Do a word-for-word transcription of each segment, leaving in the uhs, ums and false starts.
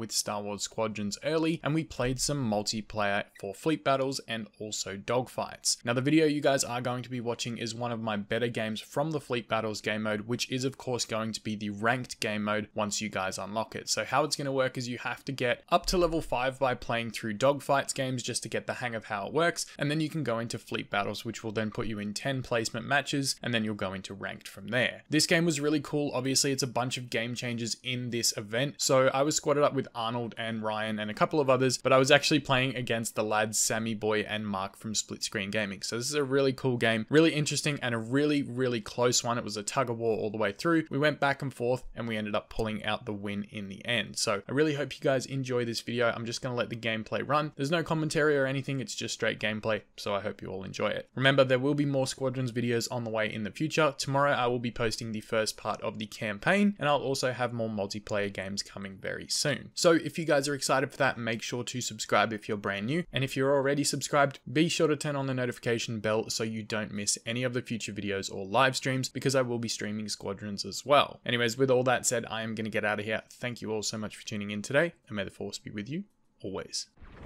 with Star Wars Squadrons early, and we played some multiplayer for fleet battles and also dogfights. Now the video you guys are going to be watching is one of my better games from the fleet battles game mode, which is of course going to be the ranked game mode once you guys unlock it. So how it's going to work is you have to get up to level five by playing through dogfights games just to get the hang of how it works, and then you can go into fleet battles, which will then put you in ten placement matches, and then you'll go into ranked from there. This game was really cool. Obviously it's a bunch of game changers in this event, so I was squatted up with Arnold and Ryan and a couple of others, but I was actually playing against the lads Sammy Boy and Mark from Split Screen Gaming. So this is a really cool game, really interesting, and a really really close one. It was a tug of war all the way through. We went back and forth and we ended up pulling out the win in the end. So I really hope you guys enjoy this video. I'm just going to let the gameplay run. There's no commentary or anything, it's just straight gameplay, so I hope you all enjoy it. Remember, there will be more Squadrons videos on the way in the future. Tomorrow I will be posting the first part of the campaign, and I'll also have more multiplayer games coming very soon. So if you guys are excited for that, make sure to subscribe if you're brand new, and if you're already subscribed, be sure to turn on the notification bell so you don't miss any of the future videos or live streams, because I will be streaming Squadrons as well. Anyways, with all that said, I am going to get out of here. Thank you all so much for tuning in today, and may the force be with you always.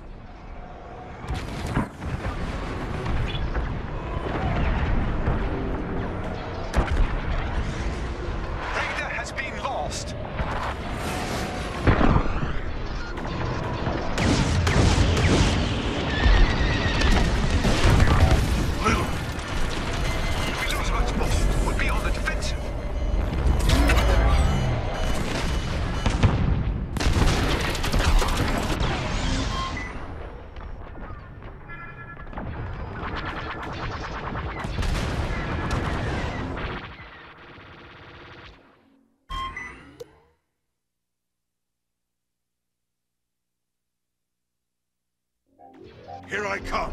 Raider has been lost. If we lose much more, we'll be on the defensive. Here I come.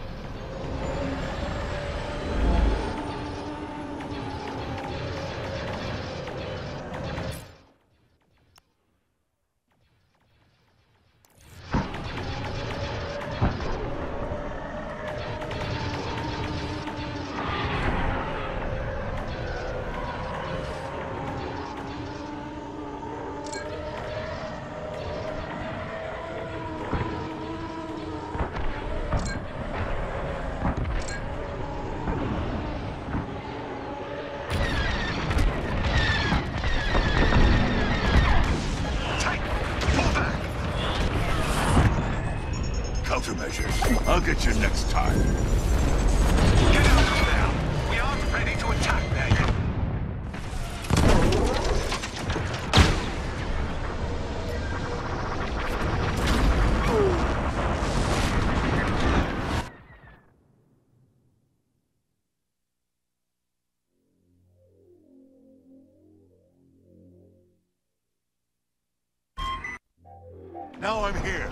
Countermeasures. I'll get you next time. Get out of there! We aren't ready to attack there yet. Now I'm here.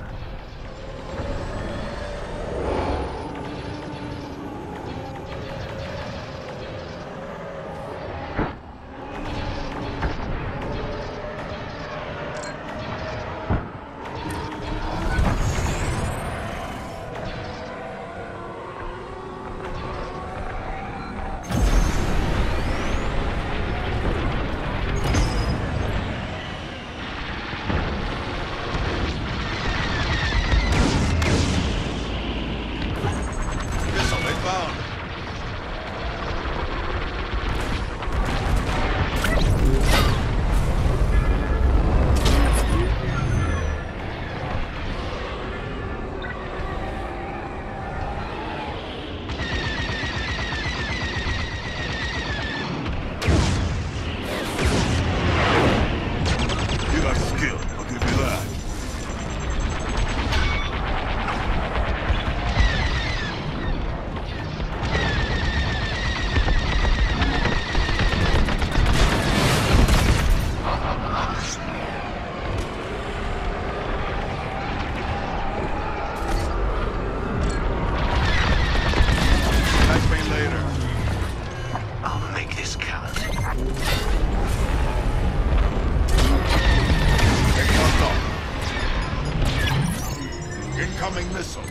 Incoming missile.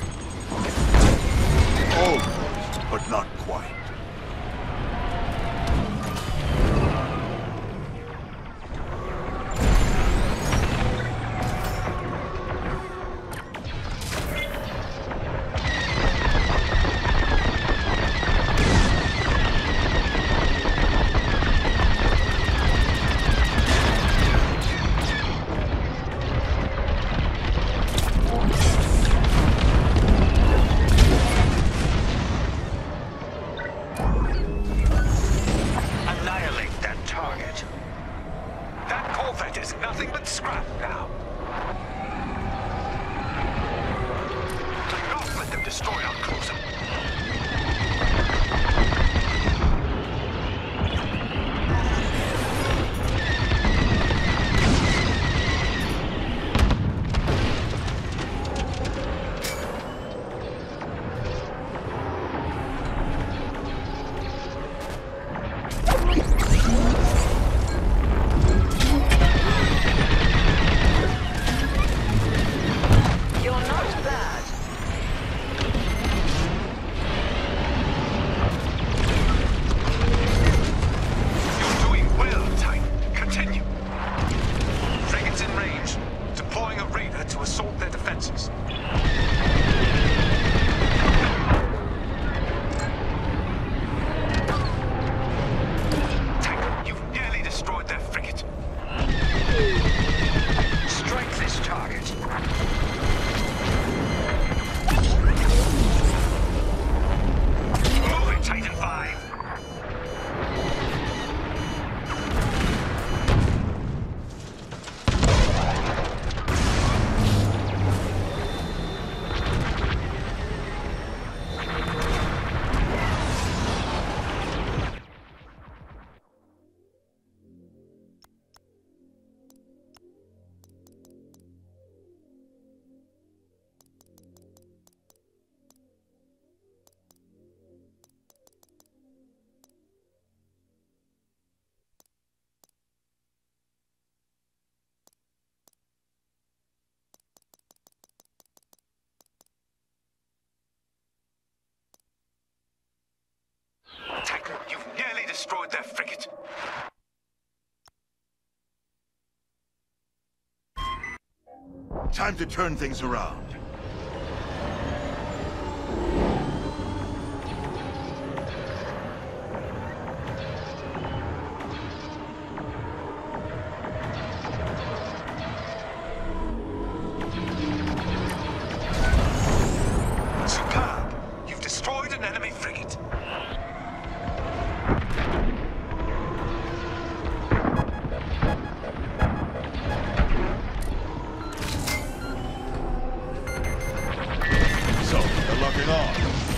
Almost, but not quite. to assault their defenses. Tank, you've nearly destroyed their frigate. Strike this target. Move it, Titan five. Titan, you've nearly destroyed their frigate. Time to turn things around. Superb! You've destroyed an enemy frigate. So, they're locking on.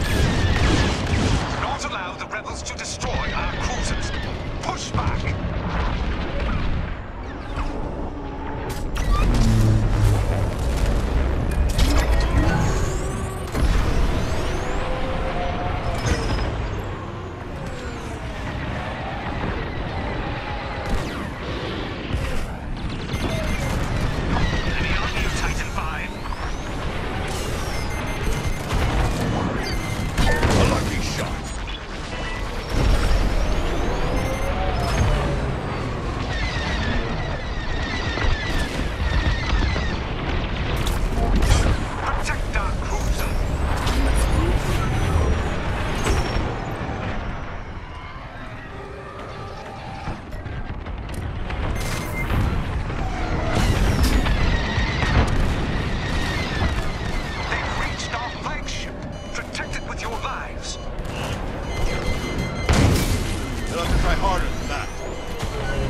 Not allow the rebels to destroy our cruisers. Push back! Enemy on you, Titan five. A lucky shot. Protect our cruiser. They've reached our flagship. Protect it with your lives. They'll have to try harder than that.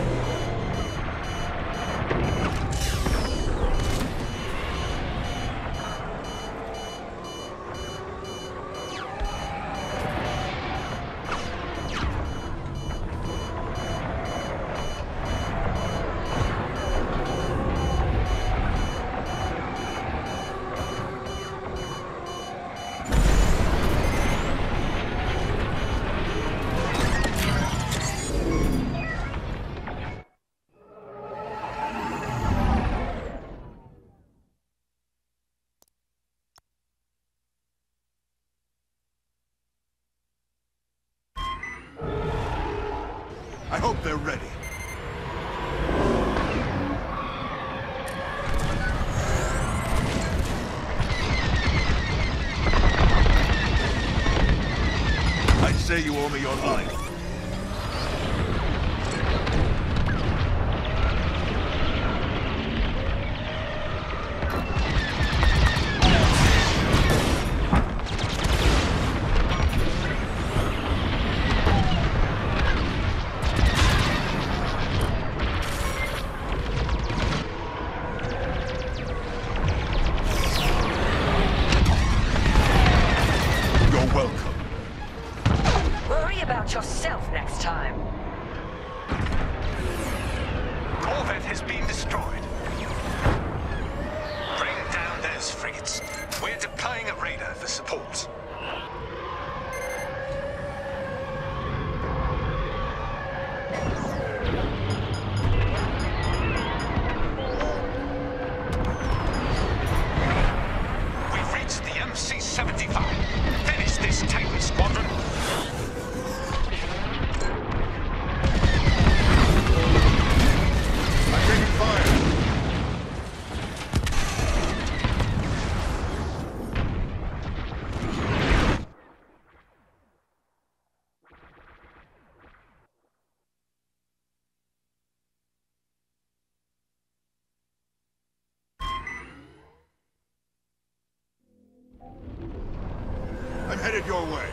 I hope they're ready. I'd say you owe me your life. You're welcome. Worry about yourself next time. Corvette has been destroyed. Bring down those frigates. We're deploying a raider for support. We've reached the M C seventy-five. Finish this Titan squadron. I'm taking fire. I'm headed your way.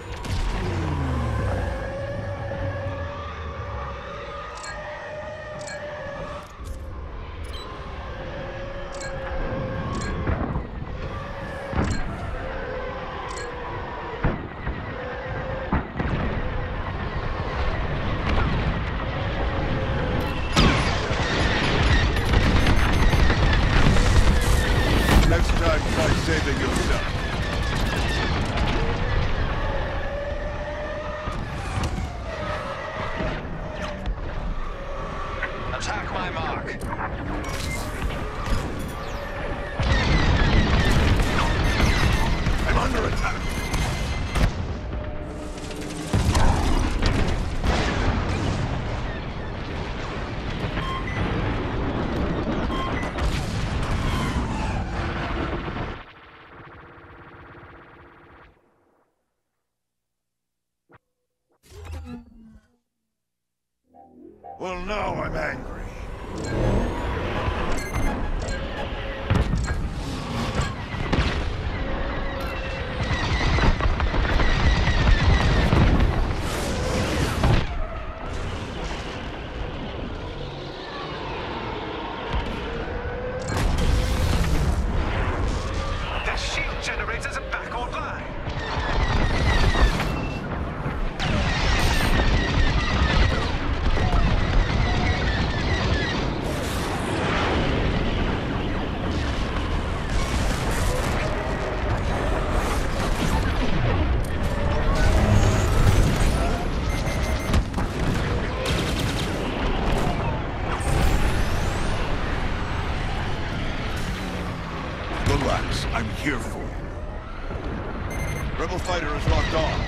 Next time, try saving yourself. Attack my mark. I'm under attack. Well, now I'm angry. The shield generators are back online. Relax, I'm here for you. Rebel fighter is locked on.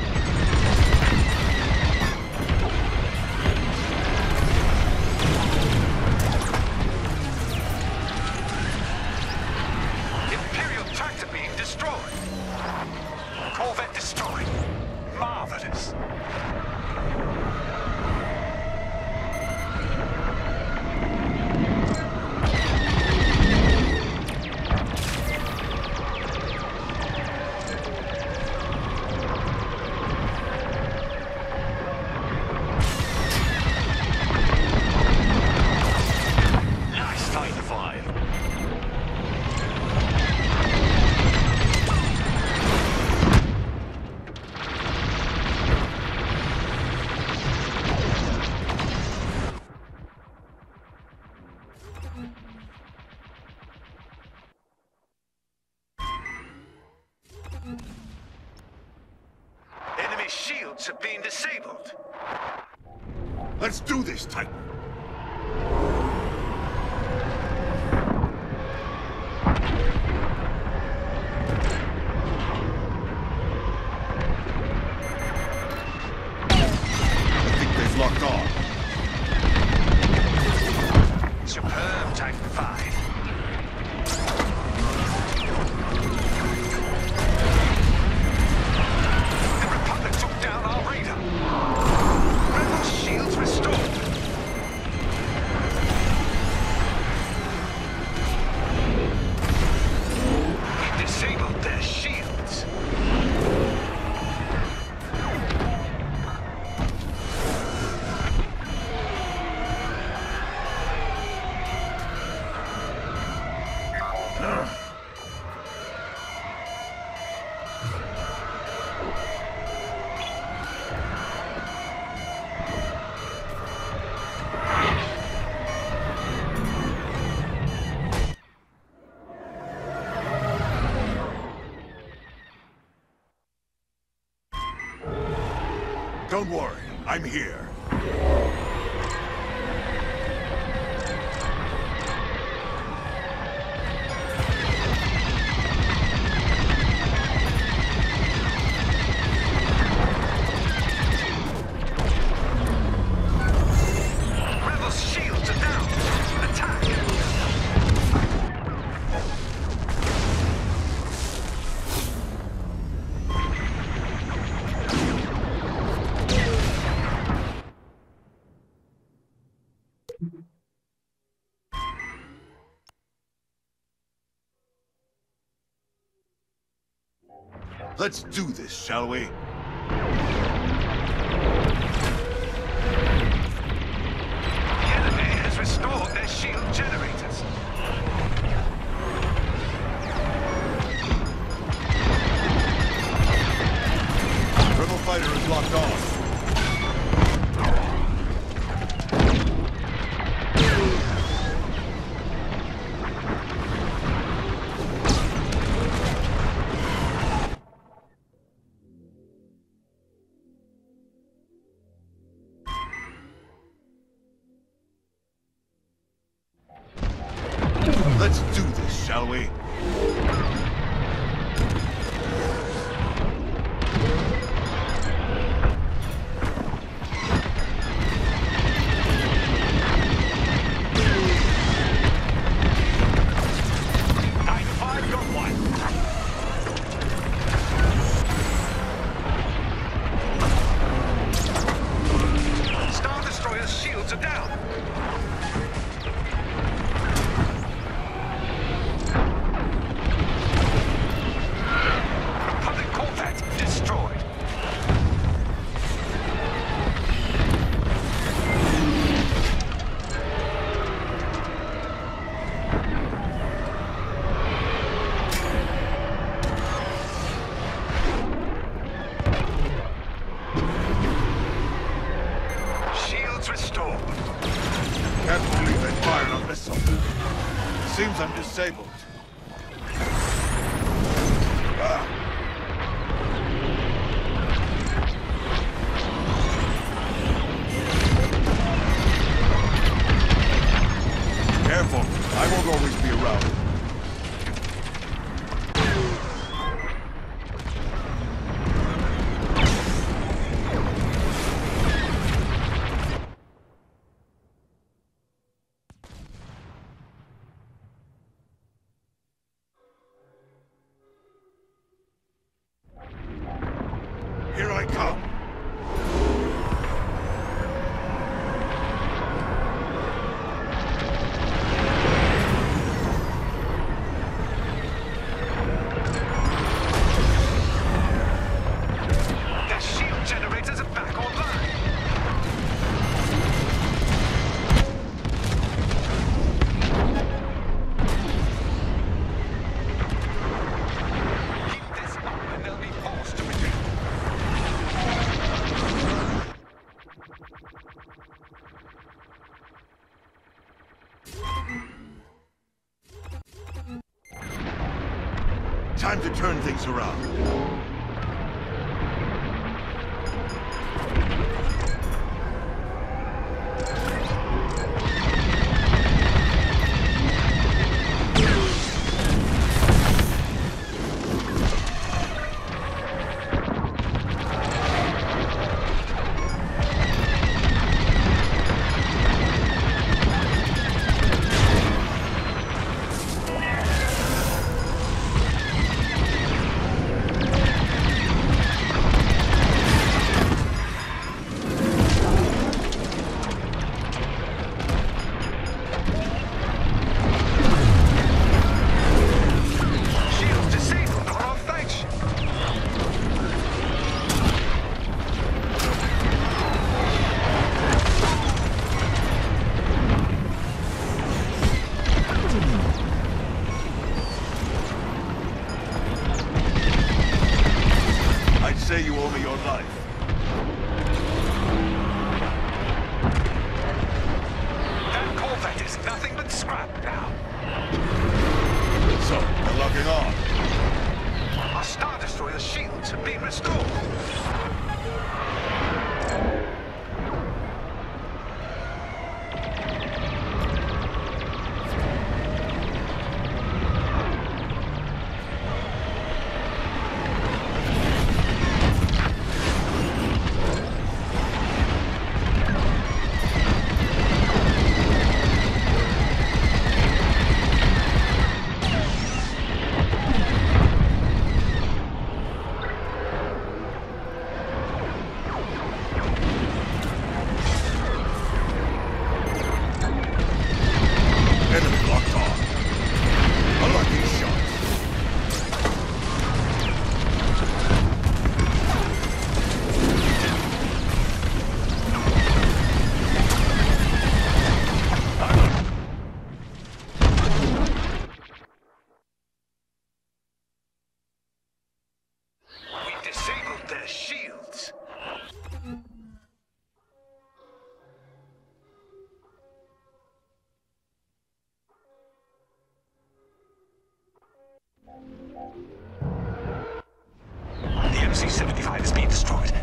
Imperial tractor being destroyed. Corvette destroyed. Marvelous. Nice fight, five. Enemy shields have been disabled. Let's do this, Titan. I think they've locked on. Superb, Titan five. The Republic took down our raider. Rebel shields restored. We disabled their shields. Don't worry, I'm here. Rebel shields are down. Attack. Let's do this, shall we? The enemy has restored their shield generators. Rebel fighter is locked on. Let's do this, shall we? Can't believe they fired a missile. Seems I'm disabled. Ah. Careful, I won't always be around. Here I come. The shield generators are back online. Keep this up and they'll be forced to retreat. Time to turn things around. Shields disabled on our flagship. I'd say you owe me your life. That Corvette is nothing but scrap now. So, we're locking on. Our Star Destroyer's shields have been restored. C seventy-five is being destroyed.